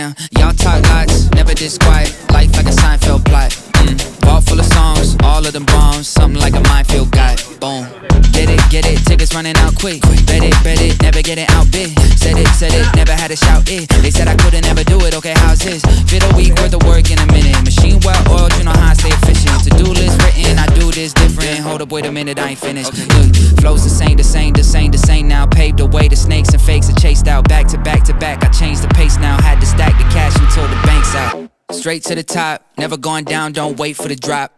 Damn, y'all talk lots, never this quiet. Life like a Seinfeld plot. Vault full of songs, all of them bombs. Something like a minefield guy. Boom. Get it, tickets running out quick. Bet it, never getting outbid. Said it, never had to shout it. They said I couldn't ever do it, okay, how's this? Fit a week worth of work in a minute. Machine well oiled, you know how I stay efficient. To-do list written, I do this different. Hold up, wait a minute, I ain't finished. Look, flows the same now. Paved the way to snakes and fakes are chased out. Back to back to back, I changed the pace now. Had to stack the cash until the bank's out. Straight to the top, never going down, don't wait for the drop.